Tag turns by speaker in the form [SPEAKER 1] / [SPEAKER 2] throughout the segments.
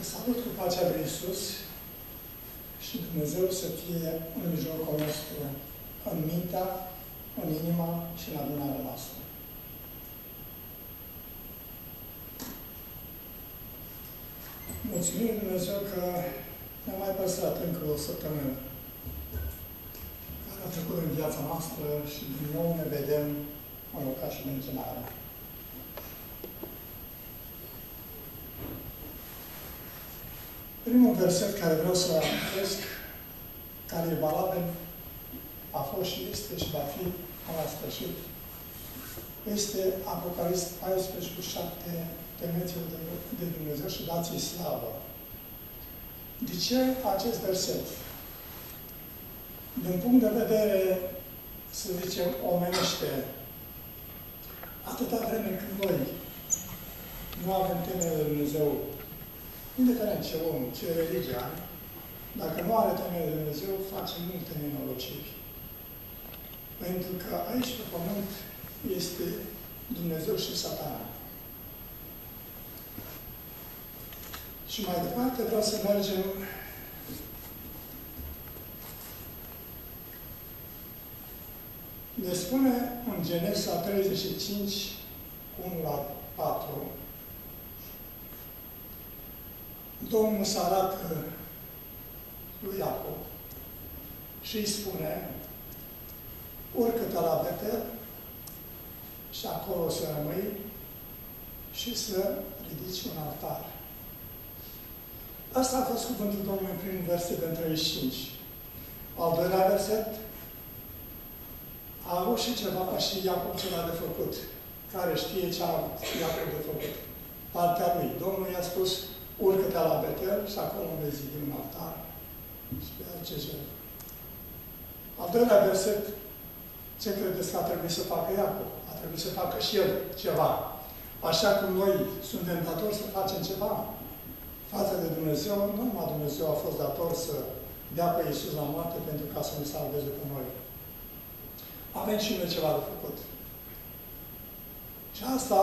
[SPEAKER 1] Vă salut cu pacea lui Iisus și Dumnezeu să fie în mijlocul nostru, în mintea, în inima și în adunarea noastră. Mulțumim Dumnezeu că ne-a mai păstrat încă o săptămână care a trecut în viața noastră și din nou ne vedem în locașul de închinare. Primul verset care vreau să-l amintesc, care e valabil, a fost și este și va fi până la sfârșit, este Apocalips 14:7, temeți-vă de Dumnezeu și dați-i slavă. De ce acest verset? Din punct de vedere, să zicem, omenește, atâta vreme când noi nu avem temere de Dumnezeu, indiferent ce om, ce religie are, dacă nu are temere de Dumnezeu, face multe nenorociri. Pentru că aici, pe pământ, este Dumnezeu și Satana. Și mai departe vreau să mergem ne spune în Genesa 35, 1-4, Domnul se arată lui Iacob și îi spune: urcă-te la Betel și acolo să rămâi și să ridici un altar. Asta a fost cuvântul Domnului în primul verset în 35. Al doilea verset a avut și ceva, și Iacob ceva de făcut. Care știe ce a avut Iacob de făcut? Partea lui. Domnul i-a spus: urcă-te la Betel și acolo vei zidi un altar și vei aduce jertfă. Al doilea verset, ce credeți că a trebuit să facă Iacob? A trebuit să facă și el ceva. Așa cum noi suntem datori să facem ceva față de Dumnezeu, nu numai Dumnezeu a fost dator să dea pe Iisus la moarte pentru ca să ne salveze pe noi. Avem și noi ceva de făcut. Și asta,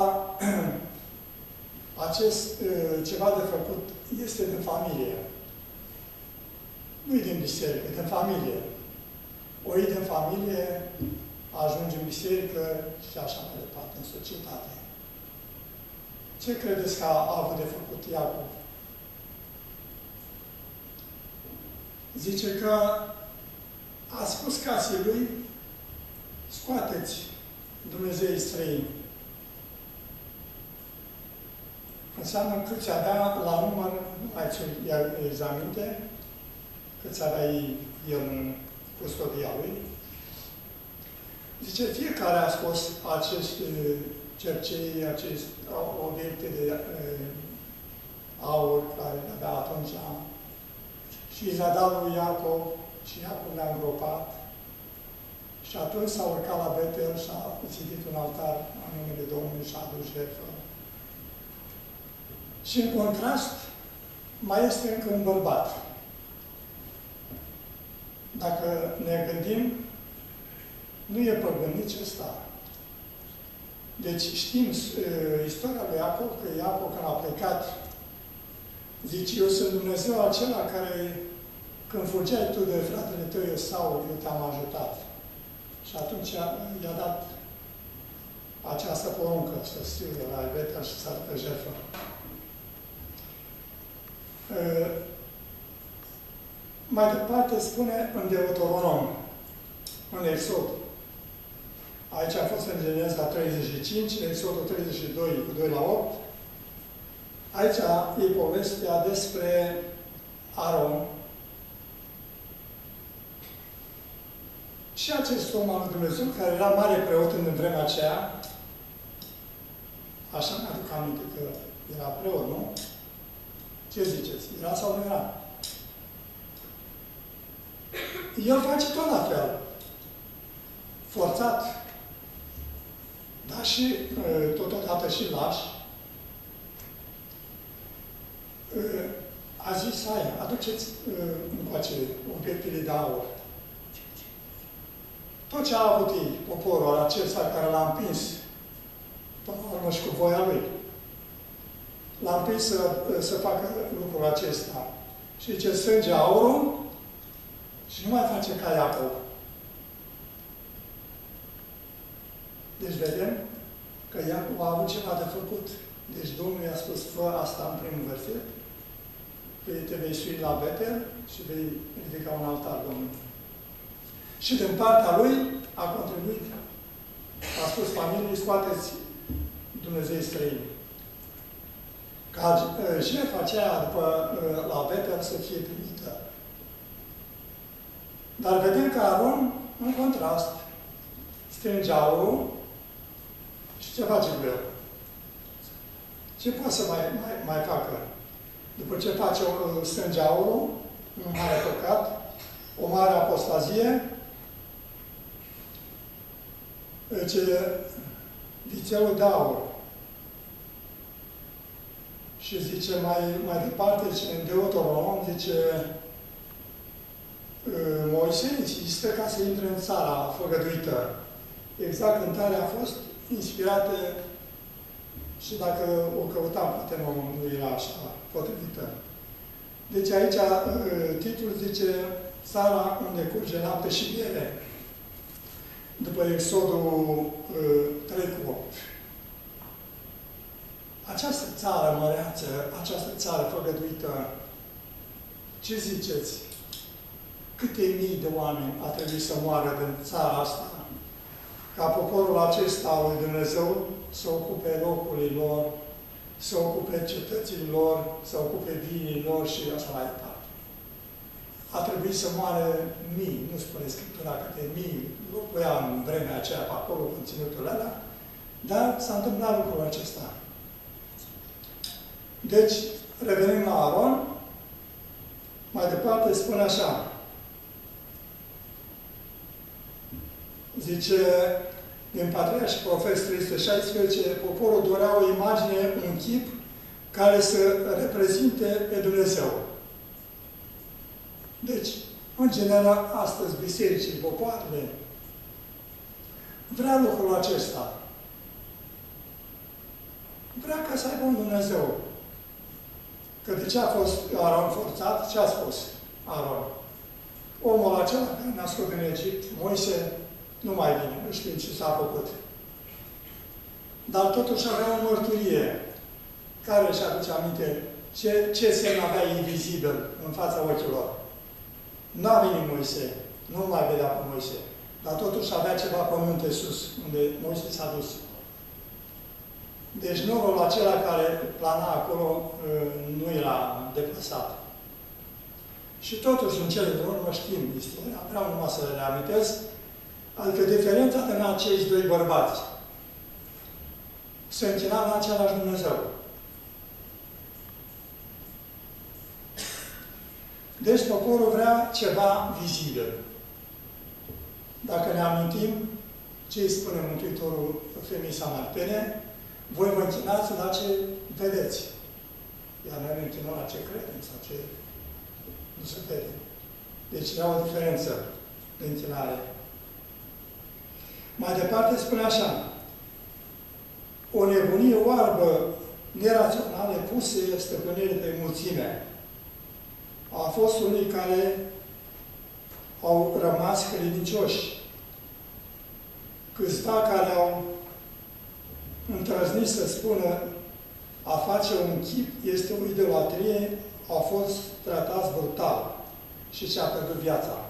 [SPEAKER 1] acest ceva de făcut, este din familie. Nu-i din biserică, e din familie. Ori din familie, ajunge în biserică și așa mai departe, în societate. Ce credeți că a avut de făcut Iacob? Zice că a spus casei lui: scoateți Dumnezeii străini. Înseamnă câți avea la număr, nu mai ți-o aminte, câți avea el în custodia lui. Zice, fiecare a scos aceste cercei, aceste obiecte de aur care le avea atunci și le-a dat lui Iacob și Iacob le-a îngropat. Și atunci s-a urcat la Betel și a zidit un altar în numele Domnului și a adus jertfă. Și în contrast, mai este încă un bărbat. Dacă ne gândim, nu e păgân nici ăsta. Deci știm istoria lui Iacob, că Iacob, când a plecat, zice: eu sunt Dumnezeu acela care, când fugeai tu de fratele tău Esau, eu te-am ajutat. Și atunci i-a dat această poruncă să stie la Betel și să aducă jertfă. Mai departe spune în Deuteronom, în Exod. Aici a fost în Genesa 35, în Exodul 32, cu 2-8. Aici e povestea despre Aron. Și acest om al lui Dumnezeu, care era mare preot în vremea aceea, așa mi-aduc aminte că era preot, nu? Ce ziceți? Era sau nu era? El face tot la fel. Forțat. Dar și totodată și lași. A zis: hai, aduceți încoace obiectele de aur. Tot ce a avut ei, poporul acesta care l-a împins, până la urmă și cu voia lui. l-am prins să facă lucrul acesta. Și zice, strânge aurul și nu mai face ca Iacov. Deci vedem că Iacov a avut ceva de făcut. Deci Domnul i-a spus, fă asta în primul verset, te vei sui la Betel și vei ridica un altar Domnului. Și din partea lui a contribuit. A spus familiei, scoateți Dumnezei străini. Ca jertfa aceea după la Betel să fie primită. Dar vedem că Aron, în contrast, strânge aurul și ce face cu el? Ce poate să mai facă? După ce face strânge aurul, un mare păcat, o mare apostazie, ce vițelul de aur. Și zice mai departe, zice, în Deuteronom, zice, Moise insistă ca să intre în țara făgăduită. Exact cântarea a fost inspirată și dacă o căutam, poate nu era așa potrivită. Deci aici titlul zice țara unde curge lapte și miere. După Exodul 3:8. Această țară măreață, această țară făgăduită, ce ziceți? Câte mii de oameni a trebuit să moară din țara asta ca poporul acesta al lui Dumnezeu să ocupe locurile lor, să ocupe cetățile lor, să ocupe vinii lor și așa mai departe. A trebuit să moară mii, nu spune Scriptura câte mii, locuia în vremea aceea pe acolo conținutul ăla, dar s-a întâmplat lucrul acesta. Deci, revenim la Aron, mai departe spune așa, zice, din Patria și Profes 316, poporul dorea o imagine, un chip, care să reprezinte pe Dumnezeu. Deci, în general, astăzi, bisericii, popoarele, vrea lucrul acesta. Vrea ca să aibă un Dumnezeu. Că de ce a fost Aron forțat? Ce a spus Aron? Omul acela care a născut în Egipt, Moise, nu mai vine, nu știm ce s-a făcut. Dar totuși avea o mărturie care își aduce aminte ce semn avea invizibil în fața ochilor. N-a venit Moise, nu mai vedea pe Moise, dar totuși avea ceva pe munte sus, unde Moise s-a dus. Deci norul acela care plana acolo nu era deplasat. Și totuși, în cele de urmă, știm istoria, vreau numai să le reamintesc, adică diferența dintre acești doi bărbați se închina la același Dumnezeu. Deci poporul vrea ceva vizibil. Dacă ne amintim ce îi spune Mântuitorul femeii samaritene, voi vă închinați la ce vedeți. Iar noi ne închinăm la ce credem sau ce nu se vede. Deci era o diferență de închinare. Mai departe spune așa, o nebunie oarbă, nerațională, puse stăpânire pe mulțime. Au fost unii care au rămas credincioși. Câțiva care au îndrăznit să spună a face un chip este o idolatrie, au fost tratați brutal și și-a pierdut viața.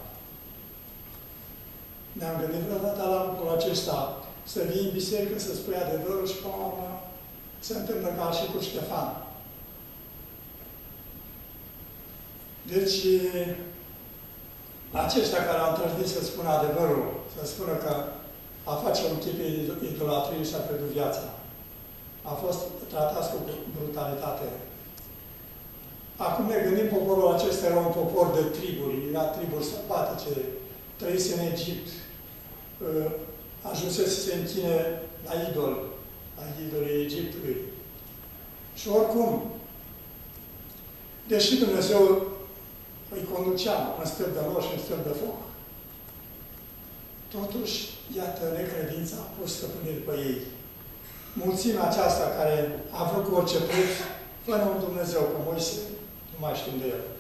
[SPEAKER 1] Ne-am gândit vreodată la lucrul acesta, să vii în biserică, să spui adevărul și până la urmă se întâmplă ca și cu Ștefan. Deci, aceștia care au îndrăznit să spună adevărul, să spună că a face un chip idolatrie și a pierdut viața, a fost tratați cu brutalitate. Acum ne gândim, poporul acesta era un popor de triburi, era triburi sălbatice, trăise în Egipt, ajunsese să se închine la idolii Egiptului. Și oricum, deși Dumnezeu îi conducea în stâlp de nor și în stâlp de foc, totuși, iată, necredința a pus stăpânire pe ei. Mulțimea aceasta care a vrut cu orice preț fără un Dumnezeu, că Moise nu mai știm de el.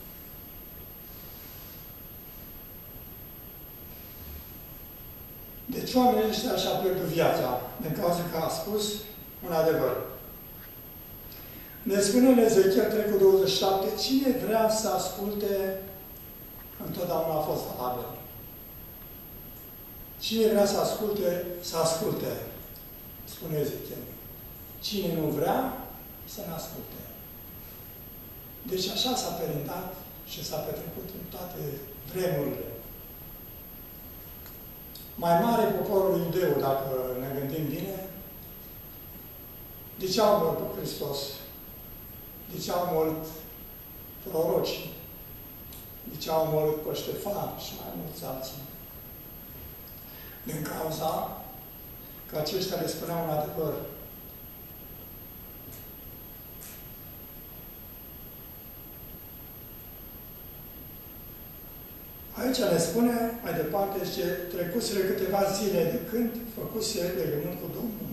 [SPEAKER 1] Deci oamenii ăștia și-a pierdut viața, din cauza că a spus un adevăr. Ne spune în Ezechiel 3:27, cine vrea să asculte, întotdeauna a fost valabil. Cine vrea să asculte, spune Ezechiel. Cine nu vrea, să ne asculte. Deci așa s-a perindat și s-a petrecut în toate vremurile. Mai mare poporul iudeu, dacă ne gândim bine, de ce au mult pe Hristos? De ce au mult proroci? De ce au mult pe Ștefan și mai mulți alții? Din cauza că aceștia le spuneau un adevăr. Aici ne spune, mai departe, ce trecuseră câteva zile de când făcuse legământ cu Domnul.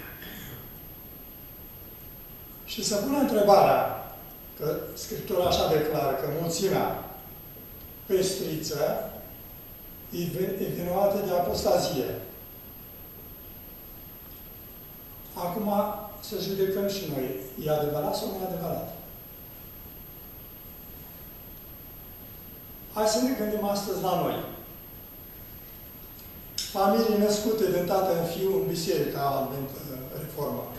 [SPEAKER 1] Și să pună întrebarea, că Scriptura așa declară, că mulțimea pestriță e vinovată de apostazie. Acum să judecăm și noi. E adevărat sau nu e adevărat? Hai să ne gândim astăzi la noi. Familii născute din tată în fiu în biserica reformă.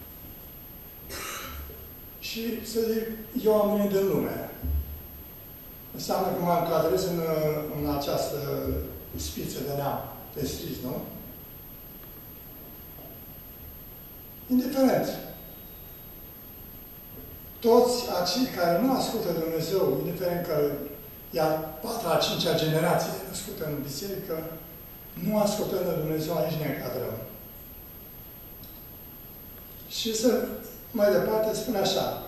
[SPEAKER 1] Și să zic, eu am venit din lume. Înseamnă că mă încadrez în această spiță de neam pestris, nu? Indiferent. Toți acei care nu ascultă Dumnezeu, indiferent că e a 4-a, 5-a generație născută în biserică, nu ascultând de Dumnezeu, aici ne încadrăm. Și să mai departe spune așa.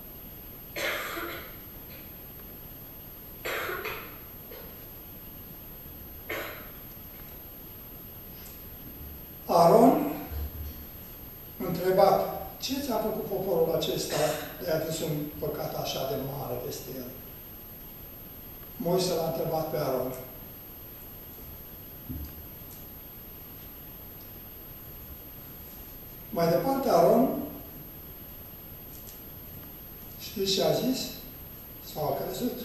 [SPEAKER 1] Aron, întrebat, ce ți-a făcut poporul acesta de a adus un păcat așa de mare peste el? Moise l-a întrebat pe Aron. Mai departe, Aron, știți ce a zis? Sau a crezut?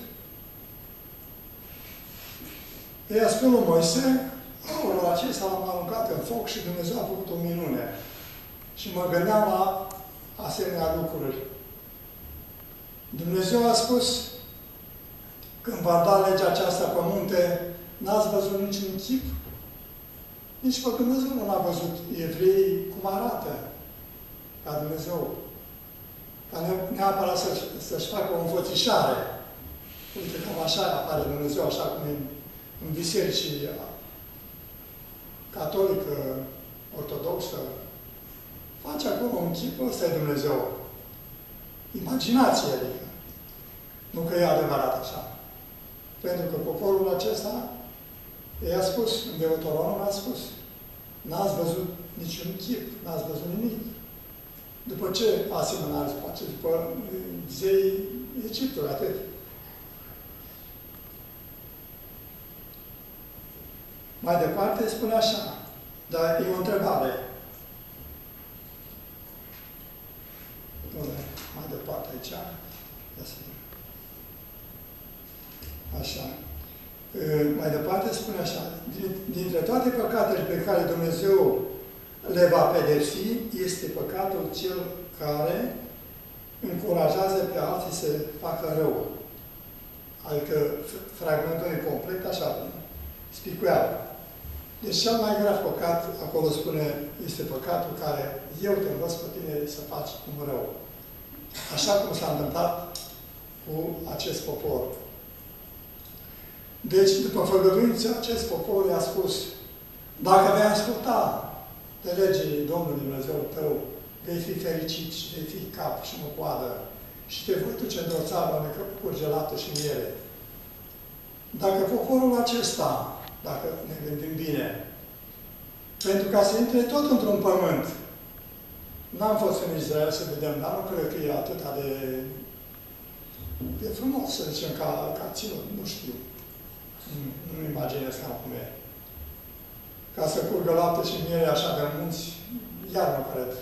[SPEAKER 1] Ei a spus lui Moise, aurul acesta l-am aruncat în foc și Dumnezeu a făcut o minune. Și mă gândeam la asemenea lucruri. Dumnezeu a spus, când v-a dat legea aceasta pe munte, n-ați văzut niciun chip? Nici pe Dumnezeu nu l-a văzut evreii cum arată ca Dumnezeu. Ca neapărat să-și facă o înfățișare. Uite, cam așa apare Dumnezeu, așa cum e în bisericii catolică, ortodoxă. Face acolo un chip, ăsta e Dumnezeu. Imaginație, adică. Nu că e adevărat așa. Pentru că poporul acesta, ei a spus, în Deuteronom a spus, n-ați văzut niciun chip, n-ați văzut nimic. După ce asemănare se face? După zei Egiptului, atât. Mai departe spune așa, dar e o întrebare. Mai departe aici. Ia să vedem. Așa. Mai departe spune așa, dintre toate păcatele pe care Dumnezeu le va pedepsi, este păcatul cel care încurajează pe alții să facă rău. Adică fragmentul e complet, așa, spicuială. Deci cel mai grav păcat, acolo spune, este păcatul care eu te învăț pe tine să faci un rău. Așa cum s-a întâmplat cu acest popor. Deci, după făgăduință, acest popor i-a spus, dacă vei asculta de legii Domnului Dumnezeu tău, vei fi fericit și vei fi cap și nu coadă și te voi duce într-o țară unde curge lapte și miere. Dacă poporul acesta, dacă ne gândim bine, pentru ca să intre tot într-un pământ N-am fost în Israel să vedem, dar nu cred că e atât de frumos, să zicem, ca ținut. Nu știu. Nu-mi imaginez cam cum e. Ca să curgă lapte și miere așa de munți, iar nu cred.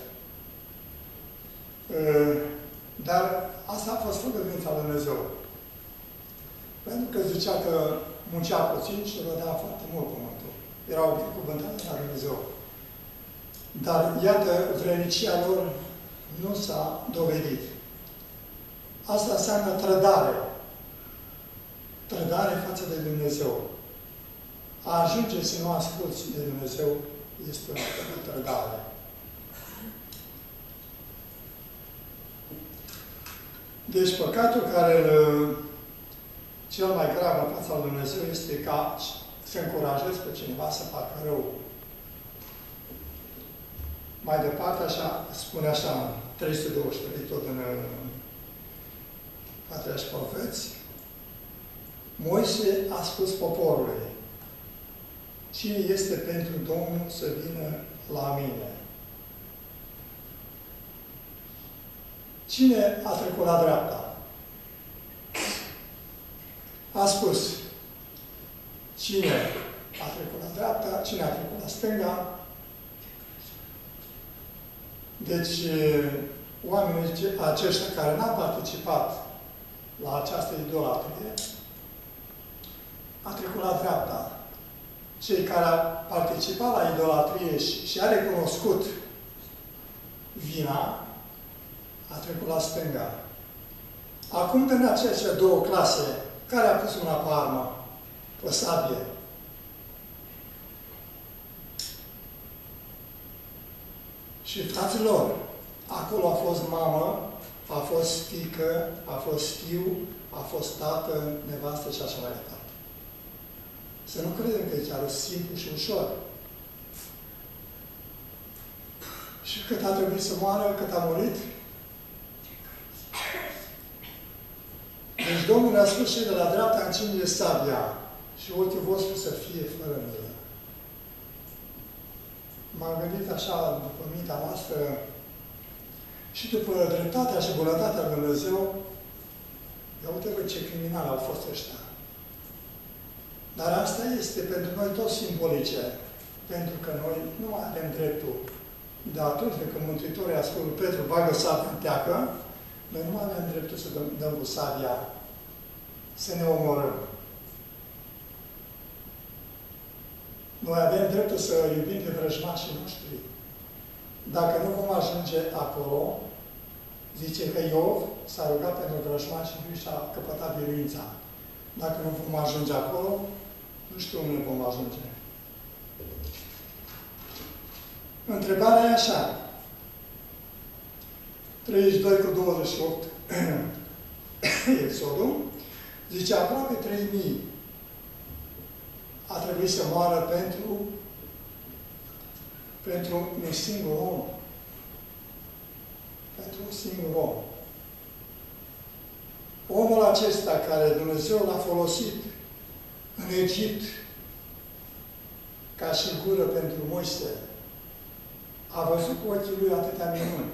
[SPEAKER 1] Dar asta a fost făgăduința lui Dumnezeu. Pentru că zicea că muncea puțin și rodea foarte mult pământul. Erau binecuvântate la Dumnezeu. Dar, iată, vrednicia lor nu s-a dovedit. Asta înseamnă trădare. Trădare față de Dumnezeu. A ajunge să nu asculți de Dumnezeu este o trădare. Deci, păcatul care cel mai grav în fața lui Dumnezeu este ca să încurajezi pe cineva să facă rău. Mai departe, așa, spune așa, în 323, tot în Patriarhi și Profeți, Moise a spus poporului, cine este pentru Domnul să vină la mine? Cine a trecut la dreapta? A spus, cine a trecut la dreapta, cine a trecut la stânga. Deci, oamenii aceștia care n-au participat la această idolatrie, a trecut la dreapta. Cei care au participat la idolatrie și a recunoscut vina, a trecut la stânga. Acum, din aceste două clase, care a pus mâna pe armă, pe sabie? Și, fraților, acolo a fost mamă, a fost fiică, a fost fiu, a fost tată, nevastă și așa mai departe. Să nu credem că e chiar simplu și ușor. Și cât a trebuit să moară, cât a murit? Deci Domnul a spus și de la dreapta încinde sabia și ochii vostru să fie fără milă. M-am gândit așa, după mintea noastră, și după dreptatea și bunătatea lui Dumnezeu, ia uite-vă ce criminali au fost ăștia. Dar asta este pentru noi tot simbolice, pentru că noi nu avem dreptul. De atunci când Mântuitorul i-a spus lui Petru, bagă sabia în teacă, noi nu avem dreptul să dăm cu sabia, să ne omorâm. Noi avem dreptul să iubim pe vrăjmașii noștri. Dacă nu vom ajunge acolo, zice că Iov s-a rugat pentru vrăjmașii lui și a căpătat biruința. Dacă nu vom ajunge acolo, nu știu unde vom ajunge. Întrebarea e așa. 32:28 Exodul zice aproape 3.000 a trebuit să moară pentru un singur om. Pentru un singur om. Omul acesta care Dumnezeu l-a folosit în Egipt ca și gură pentru Moise, a văzut cu ochii lui atâtea minuni.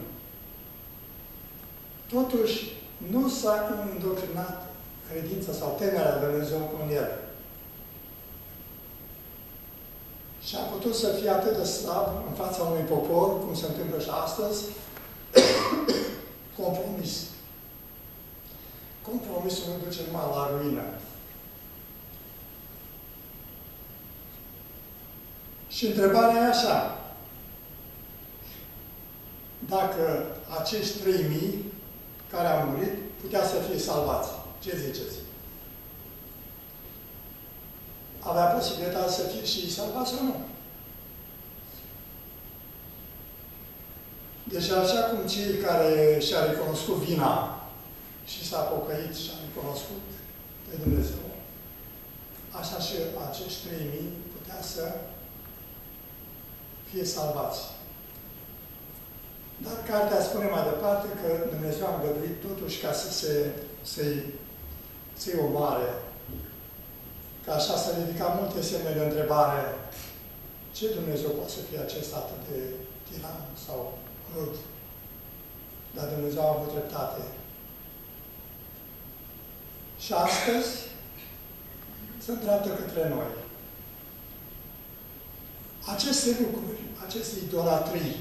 [SPEAKER 1] Totuși, nu s-a îndoctrinat credința sau temerea de Dumnezeu în el. Și a putut să fie atât de slab în fața unui popor, cum se întâmplă și astăzi, compromis. Compromisul nu duce numai la ruină. Și întrebarea e așa. Dacă acești 3.000 care au murit putea să fie salvați. Ce ziceți? Avea posibilitatea să fie și salvați sau nu? Deci așa cum cei care și-a recunoscut vina și s-a pocăit și a recunoscut pe Dumnezeu, așa și acești 3.000 putea să fie salvați. Dar cartea spune mai departe că Dumnezeu a îngăduit totuși ca să-i omoare. Că așa s-a ridicat multe semne de întrebare. Ce Dumnezeu poate să fie acesta atât de tiran sau crud? Dar Dumnezeu a avut dreptate. Și astăzi se îndreaptă către noi. Aceste lucruri, aceste idolatrii,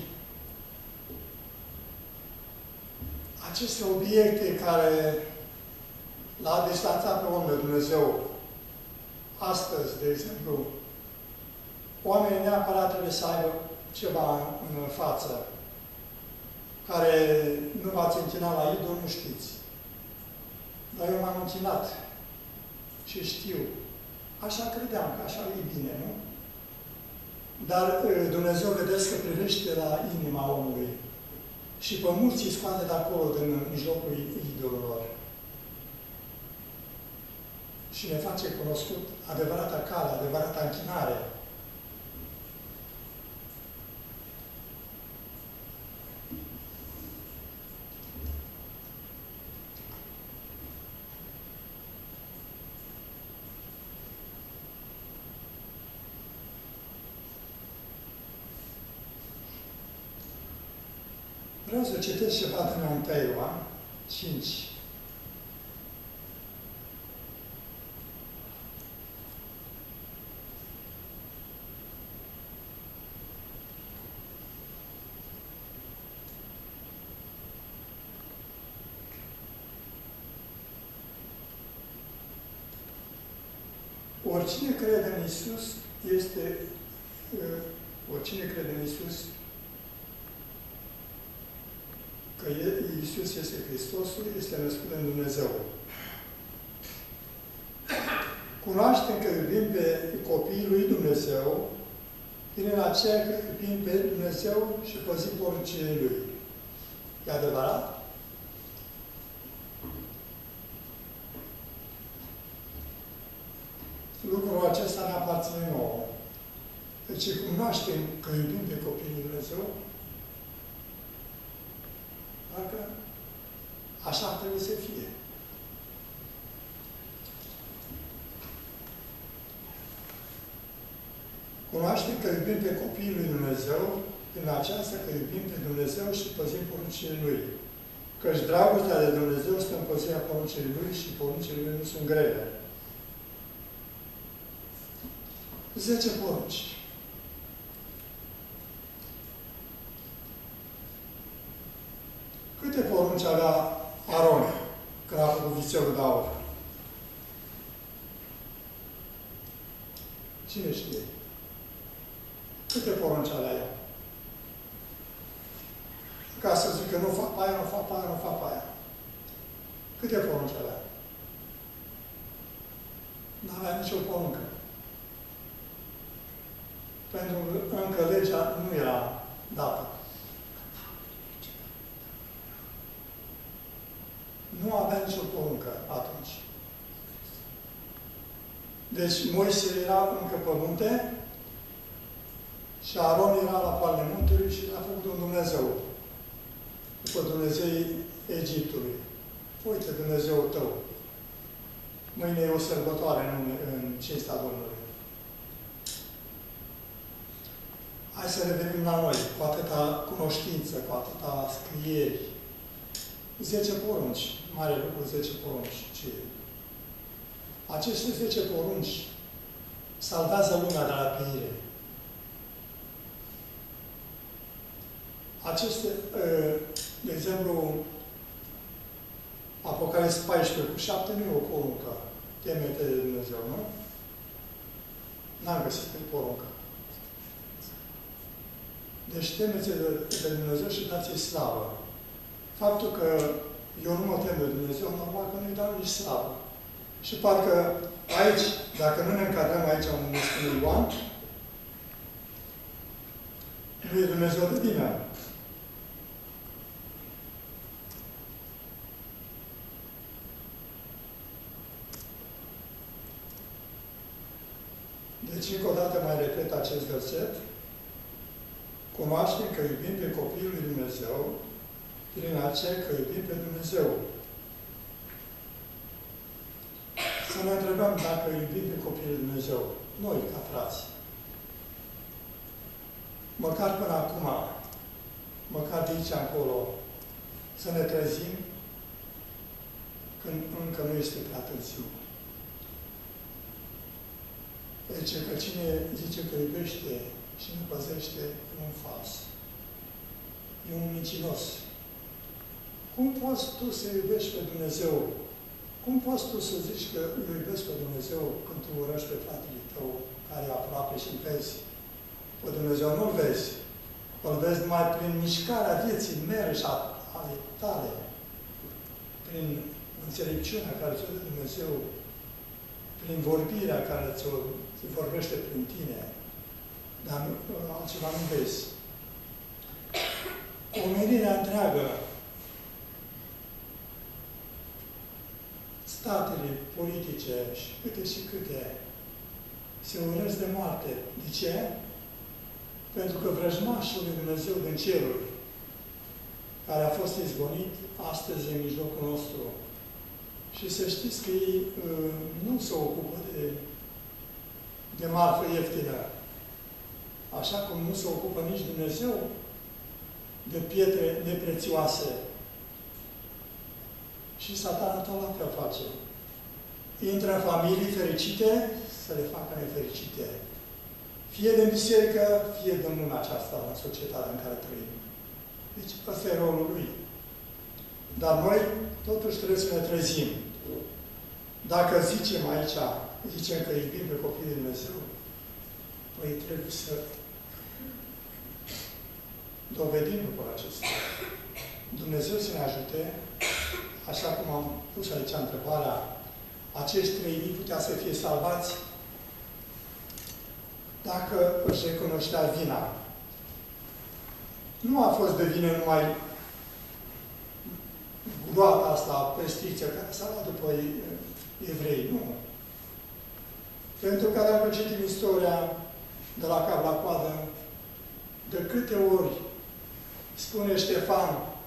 [SPEAKER 1] aceste obiecte care l-a distanțat pe om de Dumnezeu, astăzi, de exemplu, oamenii neapărat trebuie să aibă ceva în față, care nu v-ați închinat la idol, nu știți. Dar eu m-am închinat și știu. Așa credeam, că așa e bine, nu? Dar Dumnezeu, vedeți că privește la inima omului și pe mulți îi scoate de acolo, din mijlocul idolilor. Și ne face cunoscut adevărata cale, adevărata închinare. Vreau să citesc ceva din 1 Ioan 5. Oricine crede în Iisus este, oricine crede în Iisus, că Iisus este Hristosul, este născut în Dumnezeu. Cunoaștem că iubim pe copiii lui Dumnezeu, prin aceea că iubim pe Dumnezeu și păzim poruncile Lui. E adevărat? Lucrul acesta ne aparține nouă. Deci cunoaștem că iubim pe copiii lui Dumnezeu, dacă așa trebuie să fie. Cunoaștem că iubim pe copiii lui Dumnezeu, prin aceasta că iubim pe Dumnezeu și păzim poruncile Lui. Căci dragostea de Dumnezeu stă în păzirea poruncile Lui și poruncile Lui nu sunt grele. 10 porunci. Câte porunci avea Aron când a făcut vițelul de aur? Cine știe? Câte porunci avea el? Ca să zic că nu fac aia, nu fac aia, nu fac aia. Câte porunci avea? N-avea nicio poruncă. Pentru că încă legea nu era dată. Nu avea nicio poruncă atunci. Deci Moise era încă pe munte și Aron era la poalele muntelui și l-a făcut un Dumnezeu. După Dumnezeii Egiptului. Uite, Dumnezeul tău. Mâine e o sărbătoare în cinstea Domnului. Hai să revenim la noi, cu atâta cunoștință, cu atâta scrieri. 10 porunci, mare lucru, 10 porunci. Aceste 10 porunci salvează lumea de la pieire. Aceste, de exemplu, Apocalipsa 14 cu 7 nu e o poruncă. Teme-te de Dumnezeu, nu? N-am găsit pe poruncă. Deci temeți de Dumnezeu și dați-i slavă. Faptul că eu nu mă tem de Dumnezeu, normal că nu-i dau nici slavă. Și parcă aici, dacă nu ne încadrăm aici unde spune Ioan, nu e Dumnezeu de bine. Deci, încă o dată mai repet acest verset. Cunoaștem că iubim pe copiii lui Dumnezeu prin aceea că iubim pe Dumnezeu. Să ne întrebăm dacă iubim pe copiii lui Dumnezeu. Noi, ca frați. Măcar până acum, măcar de aici încolo, să ne trezim când încă nu este prea târziu. Deci că cine zice că iubește și nu păzește, e un fals. E un mincinos. Cum poți tu să iubești pe Dumnezeu? Cum poți tu să zici că îl iubesc pe Dumnezeu când tu urăști pe fratele tău care e aproape și îl vezi? Pe Dumnezeu nu-l vezi. Îl vezi numai prin mișcarea vieții mele și ale tale. Prin înțelepciunea care ți-o dă Dumnezeu. Prin vorbirea care ți-o vorbește prin tine. Dar altceva nu vezi. Omenirea întreagă, statele politice și câte se urăsc de moarte. De ce? Pentru că vrăjmașul lui Dumnezeu din ceruri, care a fost izgonit astăzi în mijlocul nostru, și să știți că ei nu se ocupă de marfă ieftină, așa cum nu se ocupă nici Dumnezeu de pietre neprețioase. Și Satana tot la fel face. Intră în familii fericite să le facă nefericite. Fie din biserică, fie din lumea aceasta, în societatea în care trăim. Deci, ăsta e rolul lui. Dar noi, totuși, trebuie să ne trezim. Dacă zicem că iubim pe copiii de Dumnezeu, păi trebuie să dovedim lucrul acesta. Dumnezeu să ne ajute, așa cum am pus aici întrebarea, acești 3.000 putea să fie salvați dacă își recunoștea vina. Nu a fost de vină numai groata asta, pestiță, care s-a luat după evrei, nu. Pentru că dacă citim istoria de la cap la coadă, de câte ori spune Ștefan,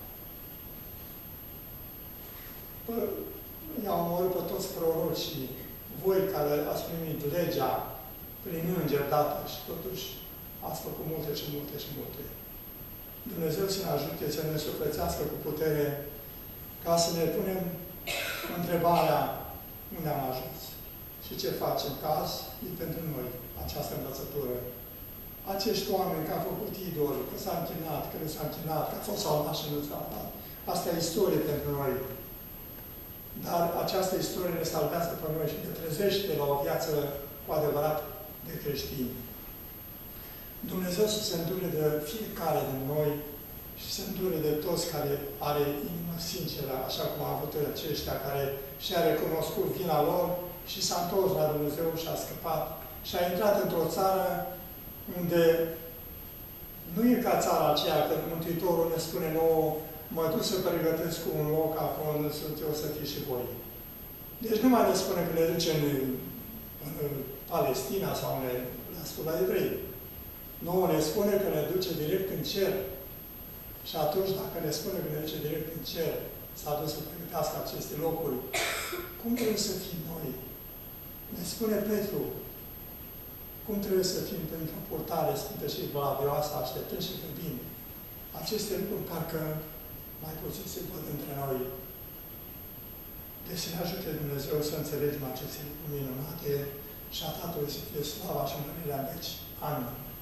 [SPEAKER 1] i-au omorât pe toți prorocii, voi care ați primit legea prin înger dată și totuși ați făcut multe și multe și multe. Dumnezeu să ne ajute să ne suflețească cu putere ca să ne punem întrebarea unde am ajuns și ce facem. Caz e pentru noi această învățătură. Acești oameni care au făcut idoli, că s-a închinat, că nu s-a închinat, că a fost salvat și nu s-a salvat. Asta e istorie pentru noi. Dar această istorie ne salvează pe noi și ne trezește la o viață cu adevărat de creștini. Dumnezeu să se îndure de fiecare din noi și se îndure de toți care are inimă sinceră, așa cum a avut aceștia care și-a recunoscut vina lor și s-a întors la Dumnezeu și a scăpat și a intrat într-o țară unde nu e ca țara aceea că Mântuitorul ne spune nouă, mă duc să pregătesc un loc acolo unde sunt eu să fiți și voi. Deci nu mai ne spune că ne duce în Palestina sau la Sfânta Evrei. Nouă ne spune că ne duce direct în cer. Și atunci, dacă ne spune că ne duce direct în cer, s-a dus să pregătească aceste locuri, cum trebuie să fim noi? Ne spune Petru, cum trebuie să fim pentru o purtare sfântă și valabioasă, așteptând și gândim. Aceste lucruri parcă mai puțin se văd între noi. Deci să ne ajute Dumnezeu să înțelegem aceste lucruri minunate și a Tatălui să fie slava și mânirea în veci. Amin.